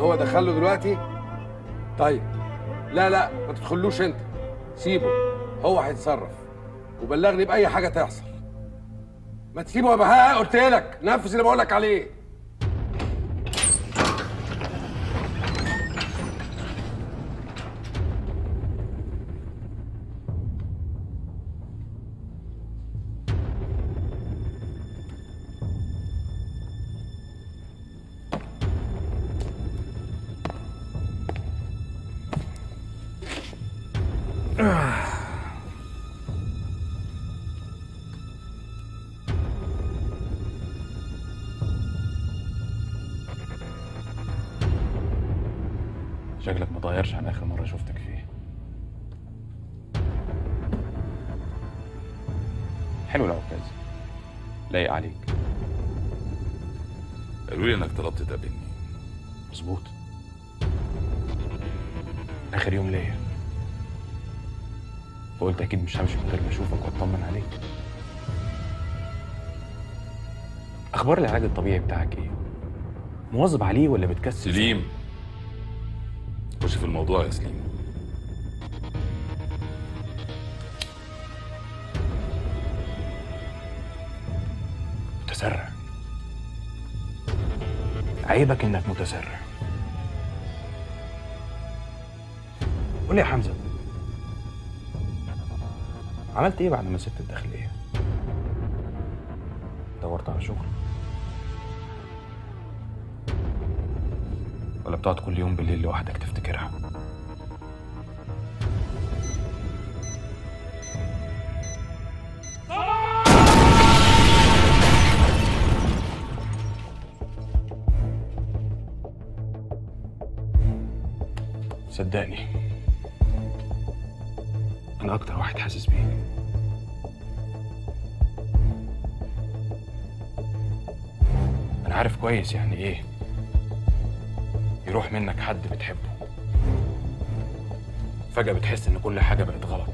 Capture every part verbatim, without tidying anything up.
هو دخله دلوقتي؟ طيب لا لا ما تدخلوش انت، سيبه هو هيتصرف، وبلغني باي حاجه تحصل. ما تسيبه يا بهاء، قلت لك نفذ اللي بقول لك عليه. شكلك متغيرش عن اخر مره شفتك فيه. حلو العكاز، لايق عليك. قالوا لي انك طلبت تقابلني. مظبوط، اخر يوم ليا، فقلت اكيد مش همشي من غير ما اشوفك واطمن عليك. اخبار العلاج الطبيعي بتاعك ايه؟ مواظب عليه ولا بتكسل؟ سليم، خش في الموضوع يا سليم. متسرع، عيبك انك متسرع. قول لي يا حمزه، عملت ايه بعد ما سبت الداخليه؟ دورت على شغل ولا بتقعد كل يوم بالليل لوحدك تفتكرها؟ صدقني أنا أكتر واحد حاسس بيه. أنا عارف كويس يعني إيه يروح منك حد بتحبه، فجأة بتحس إن كل حاجة بقت غلط،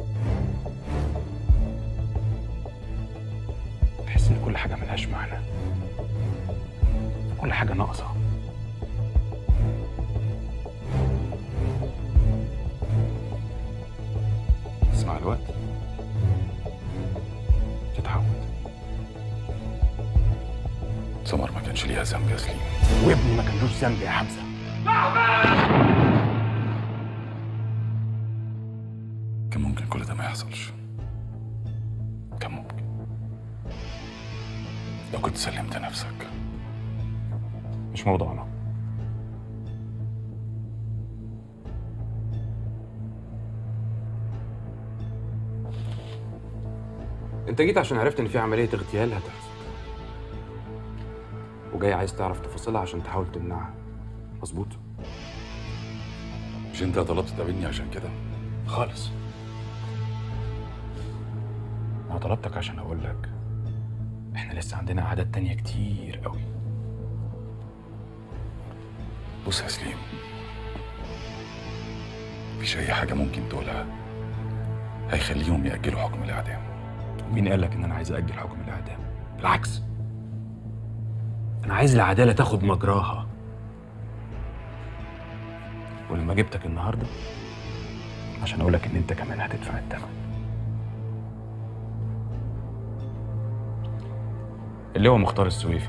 تحس إن كل حاجة ملهاش معنى، كل حاجة ناقصة. بس مع الوقت تتعود. سمر ما كانش ليها ذنب يا سليم. وابني ما كانلوش ذنب يا حمزة. كان ممكن كل ده ما يحصلش، كان ممكن لو كنت سلمت نفسك. مش موضوعنا. انت جيت عشان عرفت ان في عملية اغتيال هتحصل، وجاي عايز تعرف تفاصيلها عشان تحاول تمنعها، مظبوط؟ مش انت طلبت تقابلني عشان كده؟ خالص. انا طلبتك عشان اقول لك احنا لسه عندنا عادات تانية كتير قوي. بص يا سليم، مفيش اي حاجة ممكن تقولها هيخليهم يأجلوا حكم الإعدام. مين قال لك ان انا عايز اجل حكم الاعدام؟ بالعكس، انا عايز العداله تاخد مجراها. ولما جبتك النهارده عشان اقول لك ان انت كمان هتدفع الثمن. اللي هو مختار السويفي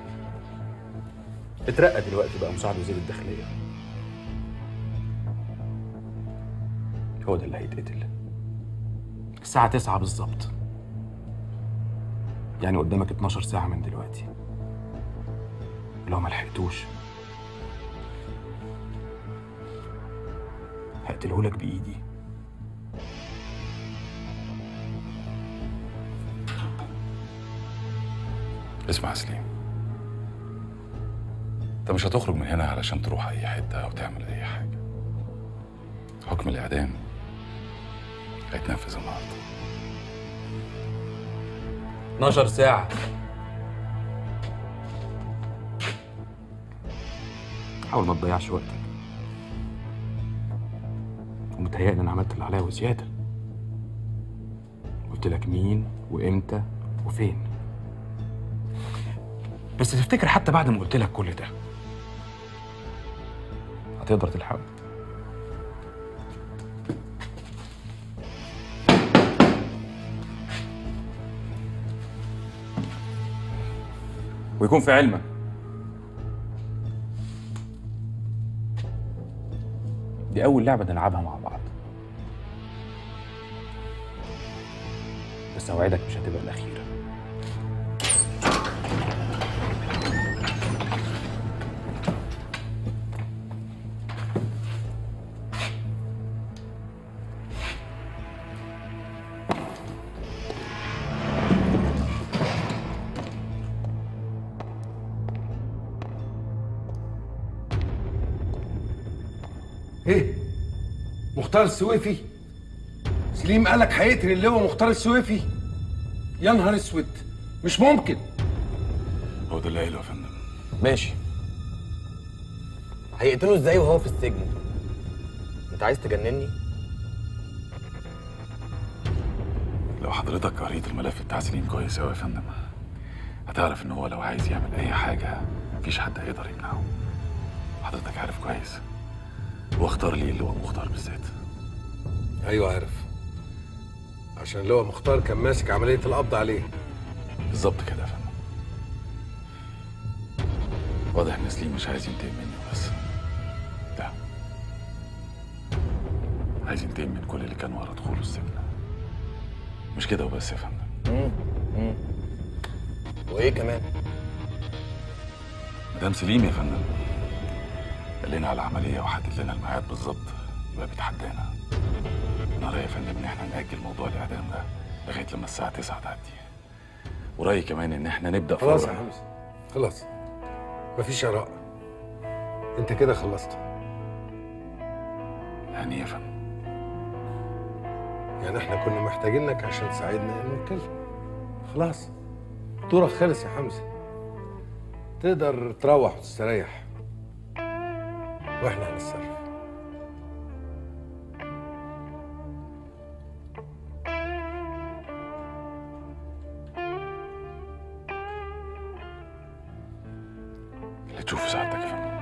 اترقى دلوقتي بقى مساعد وزير الداخليه. هو ده اللي هيتقتل الساعه تسعة بالظبط، يعني قدامك اتناشر ساعة من دلوقتي. لو ما لحقتوش هقتلهولك بإيدي. اسمع يا سليم، انت مش هتخرج من هنا علشان تروح اي حتة او تعمل اي حاجة. حكم الإعدام هيتنفذ النهارده. اتناشر ساعة. حاول ما تضيعش وقتك. ومتهيألي أنا عملت اللي عليا وزيادة. قلت لك مين وإمتى وفين. بس تفتكر حتى بعد ما قلت لك كل ده هتقدر تلحقه. ويكون في علمك دي أول لعبة نلعبها مع بعض، بس أوعدك مش هتبقى الأخيرة. ايه؟ مختار السويفي؟ سليم قالك هيقتل اللواء مختار السويفي؟ يا نهار اسود، مش ممكن. هو ده اللي قايله يا فندم. ماشي. هيقتله ازاي وهو في السجن؟ انت عايز تجنني؟ لو حضرتك قريت الملف بتاع سليم كويس قوي يا فندم هتعرف ان هو لو عايز يعمل اي حاجه مفيش حد هيقدر يمنعه. حضرتك عارف كويس. واختار لي اللي هو مختار بالذات. ايوه عارف، عشان اللواء مختار كان ماسك عمليه القبض عليه. بالظبط كده يا فندم. واضح ان سليم مش عايز ينتقم مني بس، لا، عايز ينتقم من كل اللي كان ورا دخوله السجن. مش كده وبس يا فندم. امم امم وايه كمان؟ مدام سليم يا فندم قال لنا على عمليه وحدد لنا الميعاد بالظبط، يبقى بيتحدانا. انا رايي يا فندم ان احنا ناجل موضوع الاعدام ده لغايه لما الساعه تسعة تعدي. ورايي كمان ان احنا نبدا خلاص يا فورا. حمزه، خلاص، مفيش اراء. انت كده خلصت. يعني ايه يا فندم؟ يعني احنا كنا محتاجينك عشان تساعدنا انه نتكلم. خلاص، دورك خلص يا حمزه. تقدر تروح وتستريح واحنا هنتصرف. اللي تشوفه سعادتك يا فندم.